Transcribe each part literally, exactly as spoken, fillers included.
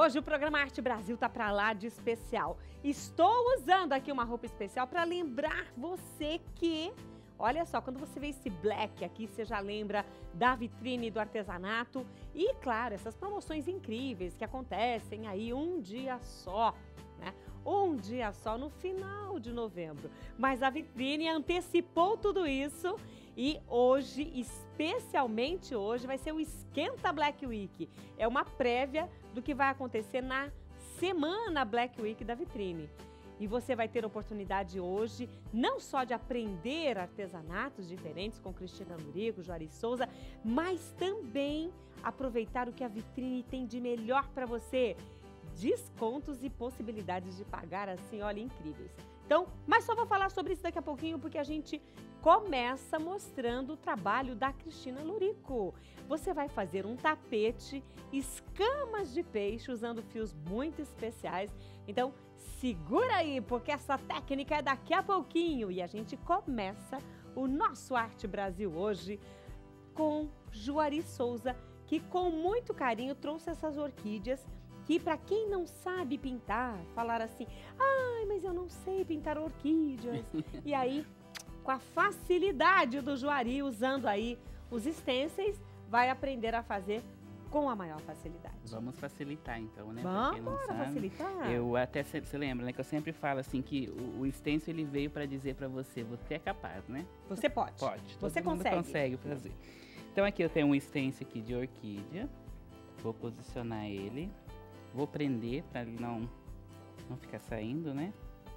Hoje o programa Arte Brasil tá pra lá de especial. Estou usando aqui uma roupa especial para lembrar você que, olha só, quando você vê esse black aqui, você já lembra da vitrine do artesanato e, claro, essas promoções incríveis que acontecem aí um dia só, né? Um dia só no final de novembro. Mas a vitrine antecipou tudo isso e hoje, especialmente hoje, vai ser o Esquenta Black Week. É uma prévia do que vai acontecer na semana Black Week da vitrine. E você vai ter a oportunidade hoje, não só de aprender artesanatos diferentes com Cristina Lurico, Juari Souza, mas também aproveitar o que a vitrine tem de melhor para você. Descontos e possibilidades de pagar assim, olha, incríveis. Então, mas só vou falar sobre isso daqui a pouquinho, porque a gente começa mostrando o trabalho da Cristina Lurico. Você vai fazer um tapete, escamas de peixe, usando fios muito especiais. Então, segura aí, porque essa técnica é daqui a pouquinho. E a gente começa o nosso Arte Brasil hoje com Juari Souza, que com muito carinho trouxe essas orquídeas que, para quem não sabe pintar, falar assim, ai, mas eu não sei pintar orquídeas. E aí, com a facilidade do Juari, usando aí os stencils, vai aprender a fazer com a maior facilidade. Vamos facilitar então, né? Vamos, pra quem não bora sabe, facilitar. Eu até, você lembra, né, que eu sempre falo assim, que o, o stencil ele veio para dizer para você, você é capaz, né? Você pode. Pode. Você todo mundo consegue. consegue fazer. Então aqui eu tenho um stencil aqui de orquídea, vou posicionar ele. Vou prender para ele não, não ficar saindo, né?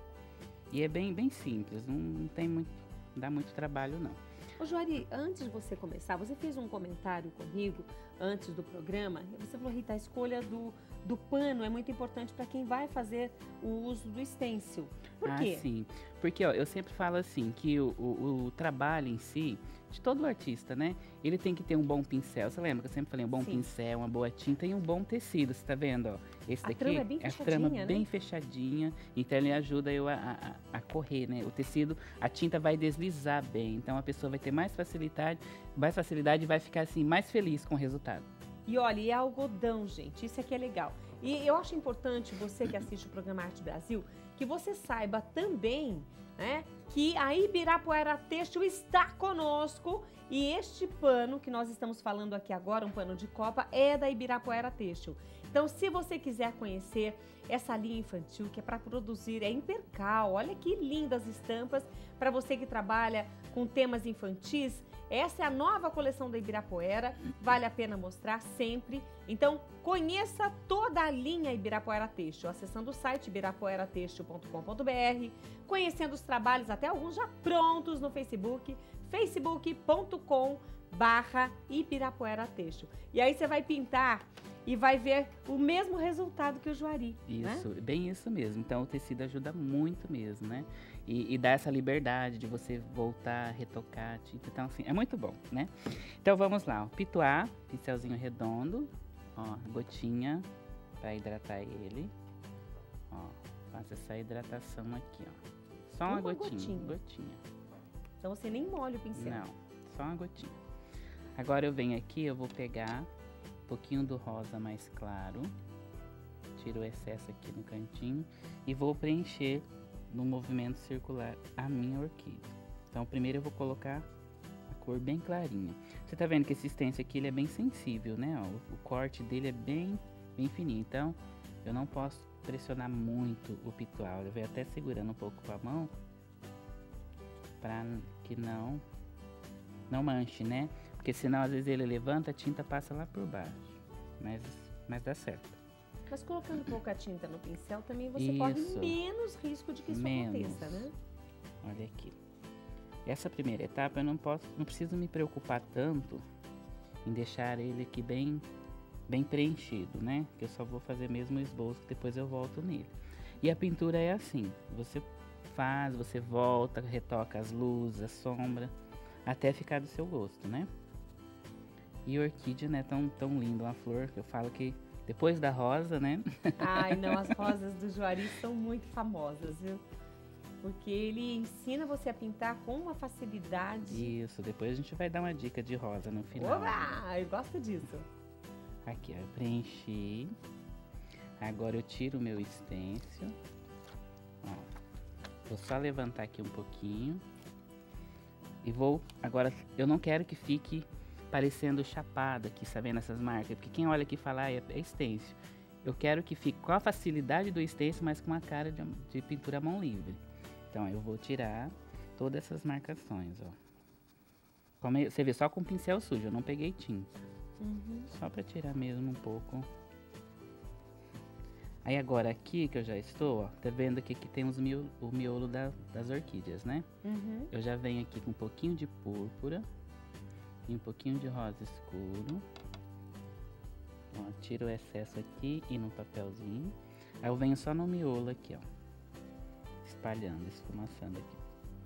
E é bem, bem simples, não, não tem muito, não dá muito trabalho não. Ô Juari, antes de você começar, você fez um comentário comigo antes do programa. Você falou, Rita, a escolha do, do pano é muito importante para quem vai fazer o uso do stencil. Por ah, quê? Sim, porque ó, eu sempre falo assim, que o, o, o trabalho em si, de todo artista, né? Ele tem que ter um bom pincel. Você lembra que eu sempre falei, um bom sim. pincel, uma boa tinta e um bom tecido, você tá vendo, ó? Esse a daqui trama é bem é a fechadinha, trama né? bem fechadinha, então ele ajuda eu a, a, a correr, né? O tecido, a tinta vai deslizar bem, então a pessoa vai ter mais facilidade, mais facilidade e vai ficar assim, mais feliz com o resultado. E olha, e é algodão, gente, isso aqui é legal. E eu acho importante, você que assiste o programa Arte Brasil, que você saiba também, né, que a Ibirapuera Têxtil está conosco e este pano que nós estamos falando aqui agora, um pano de copa, é da Ibirapuera Têxtil. Então, se você quiser conhecer essa linha infantil que é para produzir, é em percal, olha que lindas estampas para você que trabalha com temas infantis. Essa é a nova coleção da Ibirapuera, vale a pena mostrar sempre. Então, conheça toda a linha Ibirapuera Têxtil, acessando o site ibirapuera têxtil ponto com ponto br, conhecendo os trabalhos, até alguns já prontos no Facebook, facebook ponto com barra Ibirapuera Têxtil. E aí você vai pintar e vai ver o mesmo resultado que o Juari. Isso, né? Bem isso mesmo. Então o tecido ajuda muito mesmo, né? E, e dá essa liberdade de você voltar, retocar, tipo, então assim, é muito bom, né? Então vamos lá, ó, pituá, pincelzinho redondo, ó, gotinha para hidratar ele, ó, faz essa hidratação aqui, ó, só uma, uma gotinha, gotinha, gotinha. Então você nem molha o pincel. Não, só uma gotinha. Agora eu venho aqui, eu vou pegar um pouquinho do rosa mais claro, tiro o excesso aqui no cantinho e vou preencher no movimento circular a minha orquídea. Então primeiro eu vou colocar a cor bem clarinha. Você tá vendo que esse stencil aqui ele é bem sensível, né? Ó, o, o corte dele é bem, bem fininho, então eu não posso pressionar muito o pitual. Eu vou até segurando um pouco com a mão para que não não manche, né? Porque senão às vezes ele levanta, a tinta passa lá por baixo, mas, mas dá certo. Mas colocando pouca tinta no pincel também você Isso. corre menos risco de que isso Menos. aconteça, né? Olha aqui. Essa primeira etapa eu não posso, não preciso me preocupar tanto em deixar ele aqui bem, bem preenchido, né? Que eu só vou fazer mesmo o esboço, depois eu volto nele. E a pintura é assim, você faz, você volta, retoca as luzes, a sombra, até ficar do seu gosto, né? E orquídea, né, tão, tão linda, uma flor que eu falo que depois da rosa, né? Ai, não, as rosas do Juari são muito famosas, viu? Porque ele ensina você a pintar com uma facilidade. Isso, depois a gente vai dar uma dica de rosa no final. Oba! Eu gosto disso. Aqui, ó, eu preenchi. Agora eu tiro o meu stencil. Ó, vou só levantar aqui um pouquinho. E vou, agora, eu não quero que fique parecendo chapado aqui, sabendo essas marcas. Porque quem olha aqui fala, ah, é, é stencil. Eu quero que fique com a facilidade do stencil, mas com a cara de, de pintura à mão livre. Então, eu vou tirar todas essas marcações, ó. Como eu, você vê, só com pincel sujo, eu não peguei tinta. Uhum. Só pra tirar mesmo um pouco. Aí agora aqui que eu já estou, ó, tá vendo que aqui tem os miolo, o miolo da, das orquídeas, né? Uhum. Eu já venho aqui com um pouquinho de púrpura e um pouquinho de rosa escuro. Ó, tiro o excesso aqui e no papelzinho. Aí eu venho só no miolo aqui, ó. Espalhando, esfumaçando aqui.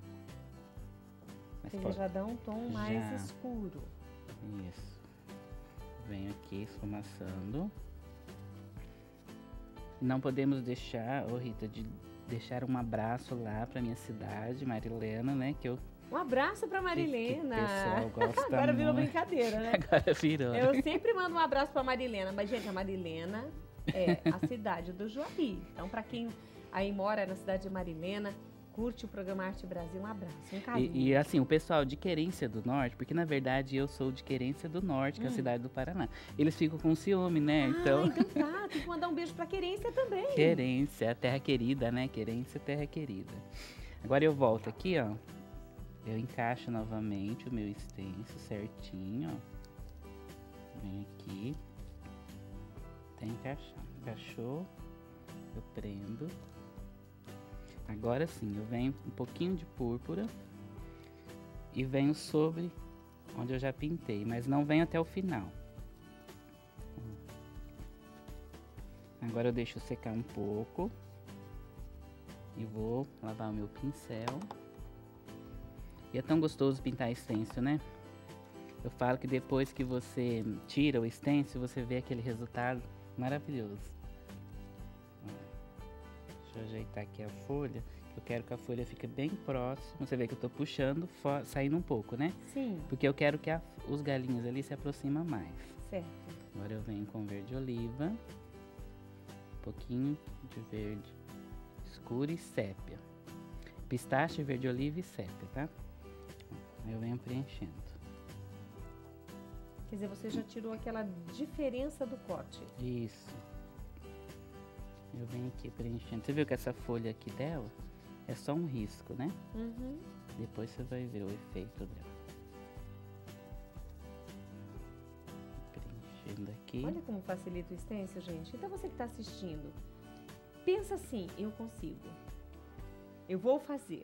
Mas Ele pode... já dá um tom Já. mais escuro. Isso. Venho aqui esfumaçando. Não podemos deixar, ô Rita, de deixar um abraço lá pra minha cidade, Marilena, né? Que eu Um abraço pra Marilena. Que, que o pessoal gosta Agora virou muito. brincadeira, né? Agora virou. Eu sempre mando um abraço pra Marilena. Mas, gente, a Marilena é a cidade do Juari. Então, pra quem aí mora na cidade de Marilena, curte o programa Arte Brasil, um abraço, um carinho. E, e assim, o pessoal de Querência do Norte, porque na verdade eu sou de Querência do Norte, que é a Hum. cidade do Paraná. Eles ficam com ciúme, né? Ah, Então, então tá, tem que mandar um beijo pra Querência também. Querência, terra querida, né? Querência, terra querida. Agora eu volto aqui, ó. Eu encaixo novamente o meu stencil certinho, ó. Vem aqui. Até encaixar. Encaixou. Eu prendo. Agora sim, eu venho um pouquinho de púrpura e venho sobre onde eu já pintei, mas não venho até o final. Agora eu deixo secar um pouco e vou lavar o meu pincel. E é tão gostoso pintar stencil, né? Eu falo que depois que você tira o stencil, você vê aquele resultado maravilhoso. Deixa eu ajeitar aqui a folha. Eu quero que a folha fique bem próxima. Você vê que eu tô puxando, saindo um pouco, né? Sim. Porque eu quero que a, os galinhos ali se aproximem mais. Certo. Agora eu venho com verde oliva. Um pouquinho de verde escuro e sépia. Pistache, verde oliva e sépia, tá? Aí eu venho preenchendo. Quer dizer, você já tirou aquela diferença do corte. Isso. Eu venho aqui preenchendo. Você viu que essa folha aqui dela é só um risco, né? Uhum. Depois você vai ver o efeito dela. Preenchendo aqui. Olha como facilita o stencil, gente. Então você que está assistindo, pensa assim, eu consigo. Eu vou fazer.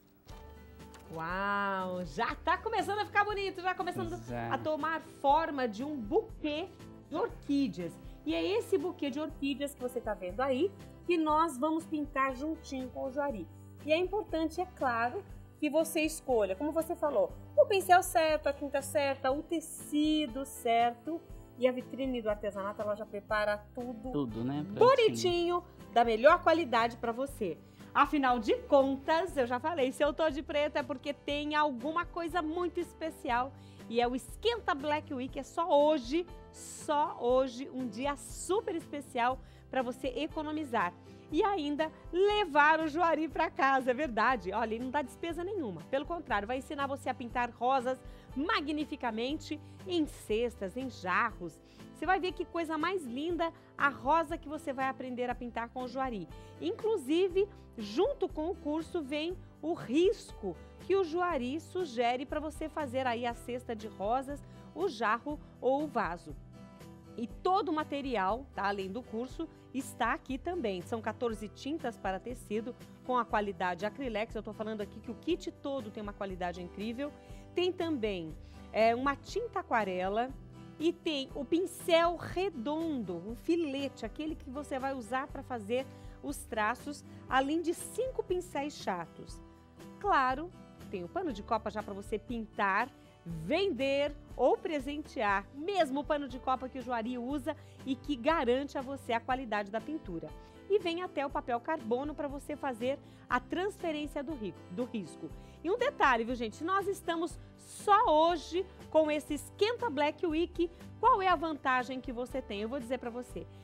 Uau, já tá começando a ficar bonito, já começando Já. a tomar forma de um buquê de orquídeas. E é esse buquê de orquídeas que você tá vendo aí que nós vamos pintar juntinho com o Juari. E é importante, é claro, que você escolha, como você falou, o pincel certo, a tinta certa, o tecido certo. E a vitrine do artesanato, ela já prepara tudo, Tudo, né? bonitinho, da melhor qualidade para você. Afinal de contas, eu já falei, se eu tô de preto é porque tem alguma coisa muito especial. E é o Esquenta Black Week, é só hoje, só hoje, um dia super especial para você economizar. E ainda levar o Juari para casa, é verdade. Olha, ele não dá despesa nenhuma. Pelo contrário, vai ensinar você a pintar rosas magnificamente em cestas, em jarros. Você vai ver que coisa mais linda a rosa que você vai aprender a pintar com o Juari. Inclusive, junto com o curso vem o risco que o Juari sugere para você fazer aí a cesta de rosas, o jarro ou o vaso. E todo o material, tá, além do curso, está aqui também. São quatorze tintas para tecido com a qualidade Acrylex. Eu estou falando aqui que o kit todo tem uma qualidade incrível. Tem também é, uma tinta aquarela e tem o pincel redondo, um filete, aquele que você vai usar para fazer os traços, além de cinco pincéis chatos. Claro, tem o pano de copa já para você pintar, vender ou presentear, mesmo o pano de copa que o Juari usa e que garante a você a qualidade da pintura. E vem até o papel carbono para você fazer a transferência do, rico, do risco. E um detalhe, viu, gente? Nós estamos só hoje com esse Esquenta Black Week. Qual é a vantagem que você tem? Eu vou dizer para você.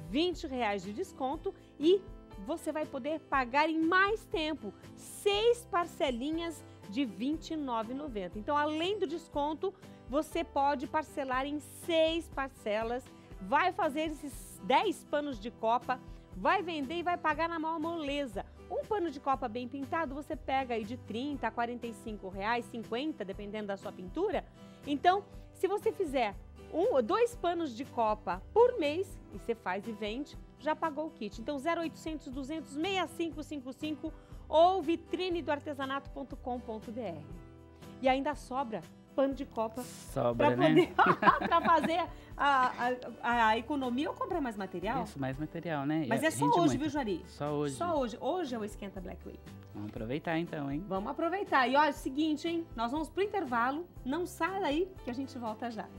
vinte reais de desconto e você vai poder pagar em mais tempo, seis parcelinhas de vinte e nove reais e noventa centavos. Então, além do desconto, você pode parcelar em seis parcelas, vai fazer esses dez panos de copa, vai vender e vai pagar na maior moleza. Um pano de copa bem pintado, você pega aí de trinta a quarenta e cinco reais, cinquenta, dependendo da sua pintura. Então, se você fizer um, dois panos de copa por mês, e você faz e vende, já pagou o kit. Então, zero oitocentos, duzentos, sessenta e cinco cinquenta e cinco ou vitrine do artesanato ponto com ponto br. E ainda sobra pano de copa Sobra, para né? para fazer a, a, a economia ou comprar mais material. Isso, mais material, né? Mas E é só rende hoje, muito. viu, Juari? Só hoje. Só hoje. Hoje é o Esquenta Black Week. Vamos aproveitar então, hein? Vamos aproveitar. E olha, é o seguinte, hein? Nós vamos pro intervalo. Não sai daí que a gente volta já.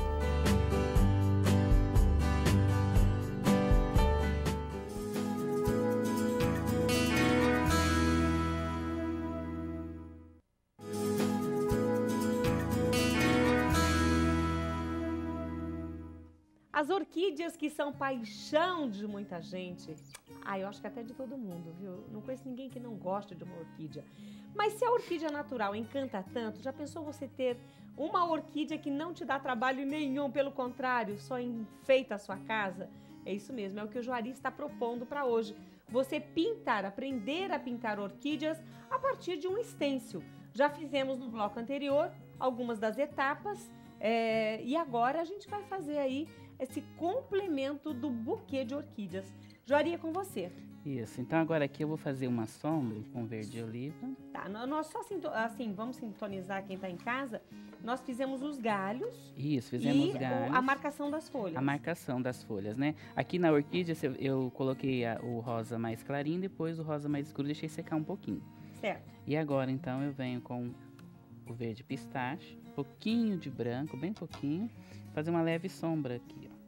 As orquídeas que são paixão de muita gente. Ah, eu acho que até de todo mundo, viu? Não conheço ninguém que não gosta de uma orquídea. Mas se a orquídea natural encanta tanto, já pensou você ter uma orquídea que não te dá trabalho nenhum, pelo contrário, só enfeita a sua casa? É isso mesmo, é o que o Juari está propondo para hoje. Você pintar, aprender a pintar orquídeas a partir de um estêncil. Já fizemos no bloco anterior algumas das etapas é, e agora a gente vai fazer aí esse complemento do buquê de orquídeas. Juari, é com você. Isso, então agora aqui eu vou fazer uma sombra com verde oliva. Tá, nós só assim, vamos sintonizar quem está em casa. Nós fizemos os galhos. Isso, fizemos e os galhos. a marcação das folhas. A marcação das folhas, né? Aqui na orquídea eu coloquei a, o rosa mais clarinho, depois o rosa mais escuro, deixei secar um pouquinho. Certo. E agora então eu venho com o verde pistache, pouquinho de branco, bem pouquinho, fazer uma leve sombra aqui, ó.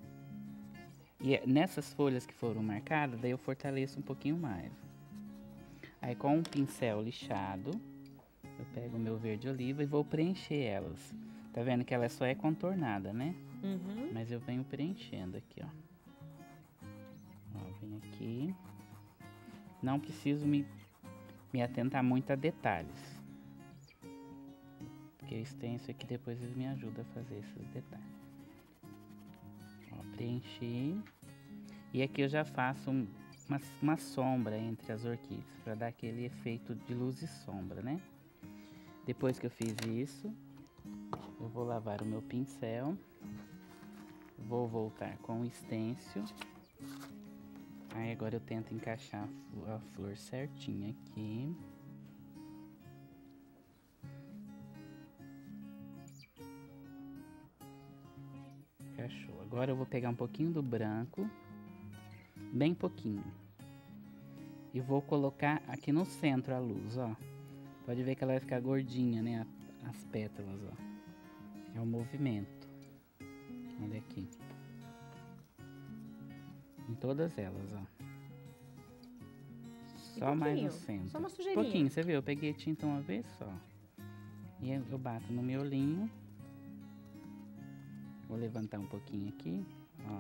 E nessas folhas que foram marcadas, daí eu fortaleço um pouquinho mais. Aí com um pincel lixado, eu pego o meu verde oliva e vou preencher elas. Tá vendo que ela só é contornada, né? Uhum. Mas eu venho preenchendo aqui, ó. Ó, venho aqui. Não preciso me, me atentar muito a detalhes. Porque o stencil aqui depois ele me ajuda a fazer esses detalhes. Ó, preenchi. E aqui eu já faço um, uma, uma sombra entre as orquídeas, para dar aquele efeito de luz e sombra, né? Depois que eu fiz isso, eu vou lavar o meu pincel. Vou voltar com o stencil. Aí agora eu tento encaixar a flor certinha aqui. Encaixou. Agora eu vou pegar um pouquinho do branco, bem pouquinho, e vou colocar aqui no centro a luz, ó. Pode ver que ela vai ficar gordinha, né? As pétalas, ó. É o movimento. Olha aqui. Em todas elas, ó. Só mais no centro. Só uma sujeirinha. Pouquinho, você viu? Eu peguei tinta uma vez só. E eu bato no miolinho. Vou levantar um pouquinho aqui, ó.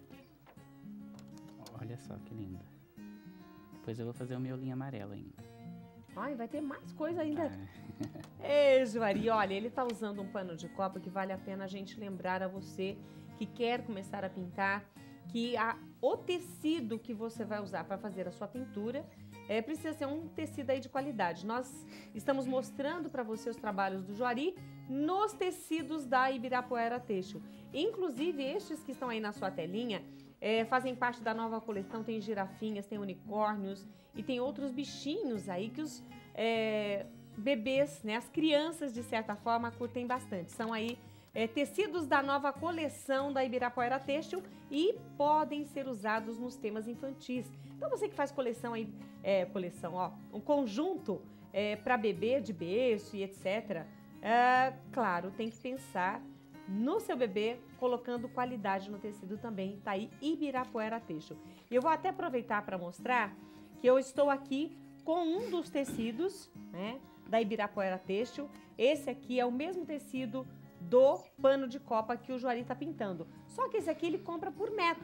Olha só que linda. Depois eu vou fazer o miolinho amarelo ainda. Ai, vai ter mais coisa ainda. Ah. Ei, Juari, olha, ele tá usando um pano de copa que vale a pena a gente lembrar a você que quer começar a pintar, que a, o tecido que você vai usar para fazer a sua pintura é, precisa ser um tecido aí de qualidade. Nós estamos mostrando para você os trabalhos do Juari nos tecidos da Ibirapuera Têxtil. Inclusive, estes que estão aí na sua telinha é, fazem parte da nova coleção, tem girafinhas, tem unicórnios e tem outros bichinhos aí que os é, bebês, né, as crianças, de certa forma, curtem bastante. São aí é, tecidos da nova coleção da Ibirapuera Têxtil e podem ser usados nos temas infantis. Então, você que faz coleção aí, é, coleção, ó, um conjunto é, para bebê de berço e etcétera, é, claro, tem que pensar no seu bebê, colocando qualidade no tecido também. Tá aí Ibirapuera Têxtil. E eu vou até aproveitar para mostrar que eu estou aqui com um dos tecidos, né, da Ibirapuera Têxtil. Esse aqui é o mesmo tecido do pano de copa que o Juari tá pintando. Só que esse aqui ele compra por metro.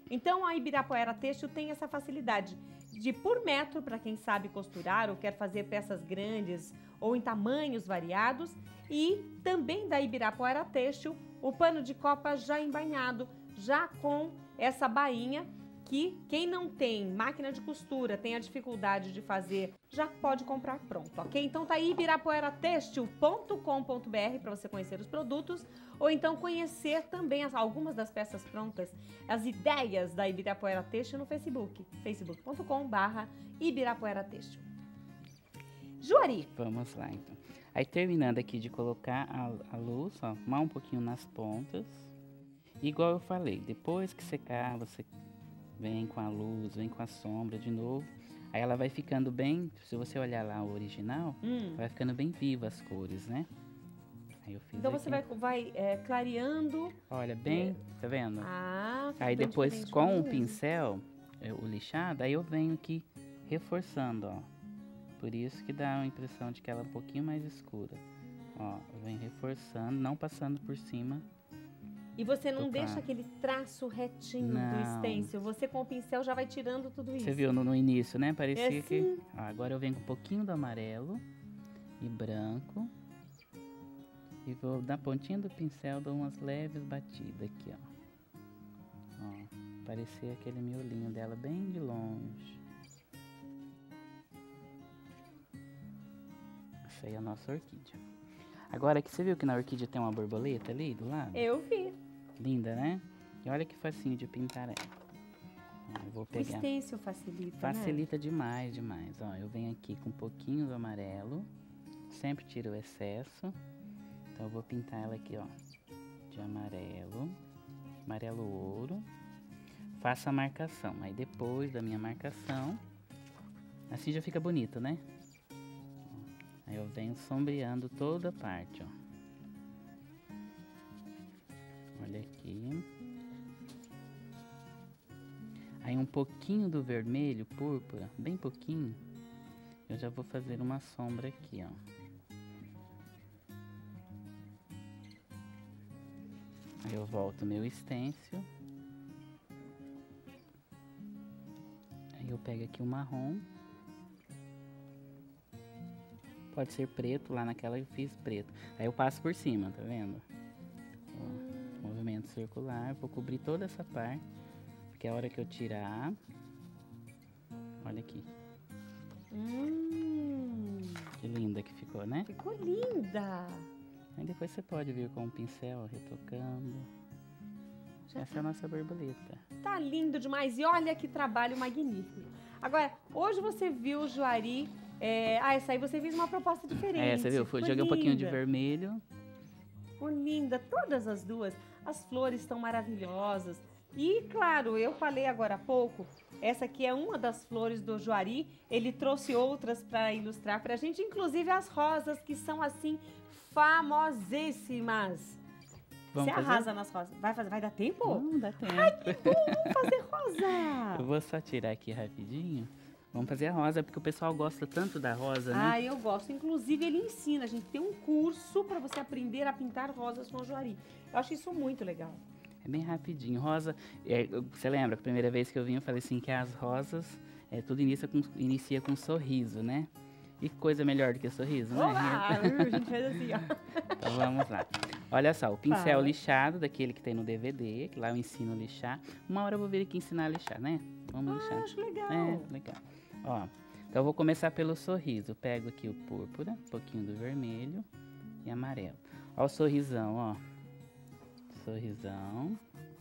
Então, a Ibirapuera Têxtil tem essa facilidade de por metro, para quem sabe costurar ou quer fazer peças grandes ou em tamanhos variados. E também da Ibirapuera Têxtil, o pano de copa já embainhado, já com essa bainha, que quem não tem máquina de costura, tem a dificuldade de fazer, já pode comprar pronto, ok? Então tá aí ibirapuera têxtil ponto com ponto br para você conhecer os produtos, ou então conhecer também as, algumas das peças prontas, as ideias da Ibirapuera Têxtil no Facebook, facebook ponto com barra ibirapuera têxtil. Juari. Vamos lá, então. Aí, terminando aqui de colocar a, a luz, ó, mal um pouquinho nas pontas. Igual eu falei, depois que secar, você vem com a luz, vem com a sombra de novo. Aí ela vai ficando bem, se você olhar lá o original, hum. vai ficando bem viva as cores, né? Aí eu fiz então aqui. Você vai, vai é, clareando. Olha, bem, é. Tá vendo? Ah, aí depois com o pincel, o lixado, aí eu venho aqui reforçando, ó. Por isso que dá a impressão de que ela é um pouquinho mais escura. Ó, eu venho reforçando, não passando por cima. E você não deixa aquele traço retinho não. do stencil. Você com o pincel já vai tirando tudo isso. Você viu no, no início, né? Parecia é que... Assim. Ó, agora eu venho com um pouquinho do amarelo e branco. E vou na pontinha do pincel, dou umas leves batidas aqui, ó. Ó, parecer aquele miolinho dela bem de longe. Essa aí é a nossa orquídea. Agora que você viu que na orquídea tem uma borboleta ali do lado? Eu vi. Linda, né? E olha que facinho de pintar ela. Ó, eu vou pegar. O stencil facilita, Facilita né? demais, demais. Ó, eu venho aqui com um pouquinho do amarelo. Sempre tiro o excesso. Então eu vou pintar ela aqui, ó. De amarelo. Amarelo ouro. Faço a marcação. Aí depois da minha marcação, assim já fica bonito, né? Aí eu venho sombreando toda a parte, ó. Olha aqui. Aí um pouquinho do vermelho, púrpura, bem pouquinho, eu já vou fazer uma sombra aqui, ó. Aí eu volto meu stencil. Aí eu pego aqui o marrom. Pode ser preto, lá naquela eu fiz preto. Aí eu passo por cima, tá vendo? Ó. Movimento circular, vou cobrir toda essa parte, porque a hora que eu tirar, olha aqui. Hum, que linda que ficou, né? Ficou linda! Aí depois você pode vir com o pincel retocando. Já essa tá. é a nossa borboleta. Tá lindo demais e olha que trabalho magnífico. Agora, hoje você viu o Juari, é... ah, essa aí você fez uma proposta diferente. É, você viu? Foi, joguei linda. um pouquinho de vermelho. Ficou linda, todas as duas. As flores estão maravilhosas. E, claro, eu falei agora há pouco, essa aqui é uma das flores do Juari. Ele trouxe outras para ilustrar para a gente, inclusive as rosas, que são, assim, famosíssimas. Vamos Você fazer? Arrasa nas rosas. Vai, fazer, vai dar tempo? Não, dá tempo. Ai, que bom, vamos fazer rosa. Eu vou só tirar aqui rapidinho. Vamos fazer a rosa, porque o pessoal gosta tanto da rosa, né? Ah, eu gosto. Inclusive, ele ensina. A gente tem um curso para você aprender a pintar rosas com o Juari. Eu acho isso muito legal. É bem rapidinho. Rosa, é, você lembra que a primeira vez que eu vim, eu falei assim, que as rosas, é, tudo inicia com, inicia com um sorriso, né? E que coisa melhor do que sorriso, né? Olá! A gente faz assim, ó. Então, vamos lá. Olha só, o pincel Fala. lixado, daquele que tem no D V D, que lá eu ensino a lixar. Uma hora eu vou vir aqui ensinar a lixar, né? Vamos ah, lixar. acho legal. É, legal. Ó, então eu vou começar pelo sorriso. Eu pego aqui o púrpura, um pouquinho do vermelho e amarelo. Ó o sorrisão, ó. Sorrisão.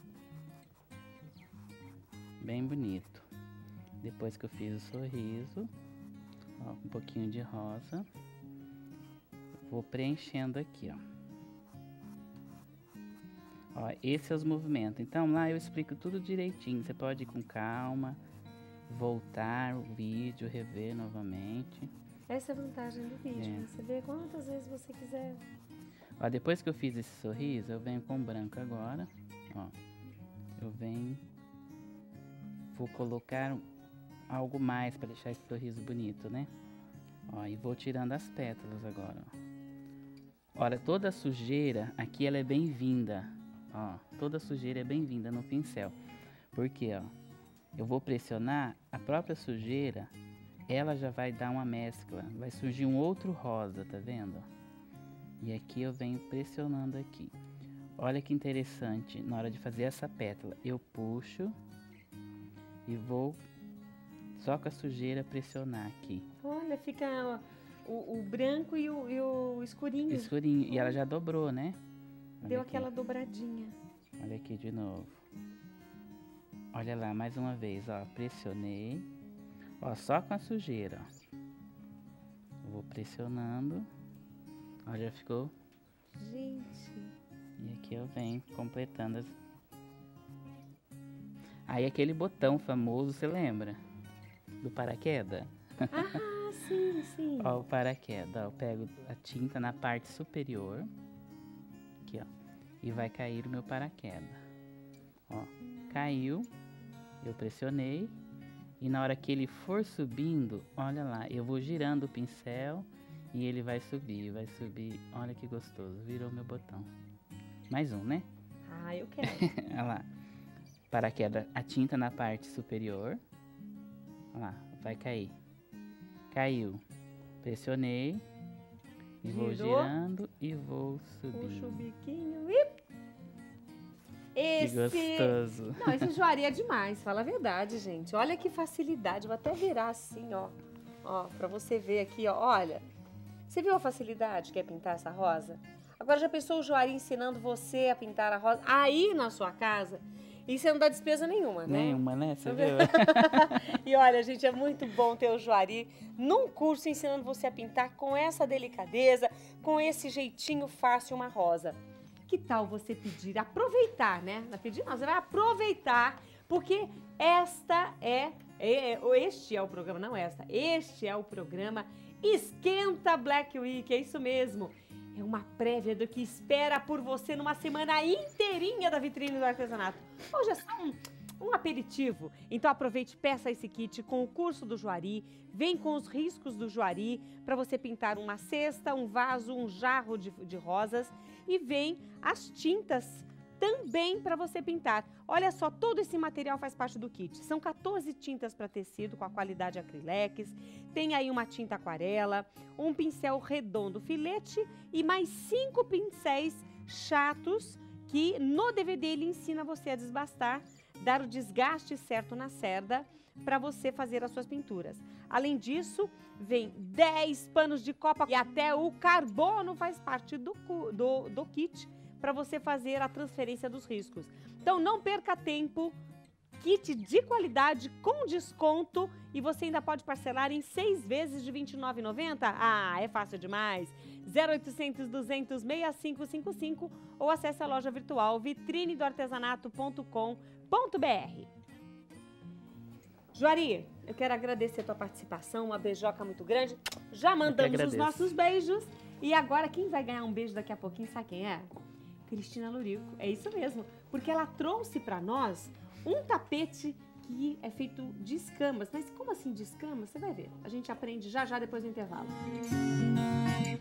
Bem bonito. Depois que eu fiz o sorriso, ó, um pouquinho de rosa. Vou preenchendo aqui, ó. Ó, esses são os movimentos. Então lá eu explico tudo direitinho. Você pode ir com calma, voltar o vídeo, rever novamente. Essa é a vantagem do vídeo. É. Você vê quantas vezes você quiser. Ó, depois que eu fiz esse sorriso, eu venho com branco agora. Ó, eu venho, vou colocar algo mais para deixar esse sorriso bonito, né? Ó, e vou tirando as pétalas agora, ó. Olha, toda a sujeira aqui ela é bem-vinda. Ó, toda a sujeira é bem-vinda no pincel. Porque, ó, eu vou pressionar, a própria sujeira, ela já vai dar uma mescla. Vai surgir um outro rosa, tá vendo? E aqui eu venho pressionando aqui. Olha que interessante, na hora de fazer essa pétala, eu puxo e vou só com a sujeira pressionar aqui. Olha, fica o, o branco e o, e o escurinho. Escurinho, e ela já dobrou, né? Olha Deu aqui. aquela dobradinha. Olha aqui de novo. Olha lá, mais uma vez, ó, pressionei. Ó, só com a sujeira, ó. Vou pressionando. Ó, já ficou. Gente. E aqui eu venho completando as... Aí aquele botão famoso, você lembra? Do paraquedas? Ah, sim, sim. Ó, o paraquedas, ó, eu pego a tinta na parte superior. Aqui, ó. E vai cair o meu paraquedas. Ó, caiu. Eu pressionei. E na hora que ele for subindo, olha lá, eu vou girando o pincel e ele vai subir, vai subir. Olha que gostoso, virou meu botão. Mais um, né? Ah, eu quero. Olha lá. Paraquedas, a tinta na parte superior. Olha lá, vai cair. Caiu. Pressionei. E vou Girou. girando e vou subindo. Puxa o biquinho e... Esse... Que gostoso. Não, esse joaria é demais, fala a verdade, gente. Olha que facilidade. Vou até virar assim, ó. Ó, pra você ver aqui, ó. Olha. Você viu a facilidade que é pintar essa rosa? Agora já pensou o joaria ensinando você a pintar a rosa aí na sua casa? E você não dá despesa nenhuma, né? Nenhuma, né? Você Tá viu? E olha, gente, é muito bom ter o Joari num curso ensinando você a pintar com essa delicadeza, com esse jeitinho fácil uma rosa. Que tal você pedir, aproveitar, né? Não pedir não, você vai aproveitar, porque esta é, é, este é o programa, não esta, este é o programa Esquenta Black Week, é isso mesmo. É uma prévia do que espera por você numa semana inteirinha da vitrine do artesanato. Hoje é só um, um aperitivo. Então aproveite e peça esse kit com o curso do Joari. Vem com os riscos do Joari para você pintar uma cesta, um vaso, um jarro de, de rosas. E vem as tintas também para você pintar. Olha só, todo esse material faz parte do kit. São quatorze tintas para tecido com a qualidade acrylex. Tem aí uma tinta aquarela, um pincel redondo filete e mais cinco pincéis chatos que no D V D ele ensina você a desbastar, dar o desgaste certo na cerda para você fazer as suas pinturas. Além disso, vem dez panos de copa e até o carbono faz parte do, do, do kit para você fazer a transferência dos riscos. Então não perca tempo, kit de qualidade com desconto e você ainda pode parcelar em seis vezes de vinte e nove reais e noventa centavos. Ah, é fácil demais. zero oitocentos, duzentos, sessenta e cinco cinquenta e cinco ou acesse a loja virtual vitrine do artesanato ponto com ponto br. Joari, eu quero agradecer a tua participação, uma beijoca muito grande. Já mandamos os nossos beijos. E agora quem vai ganhar um beijo daqui a pouquinho, sabe quem é? Cristina Lurico, é isso mesmo, porque ela trouxe para nós um tapete que é feito de escamas. Mas como assim de escamas? Você vai ver, a gente aprende já já depois do intervalo.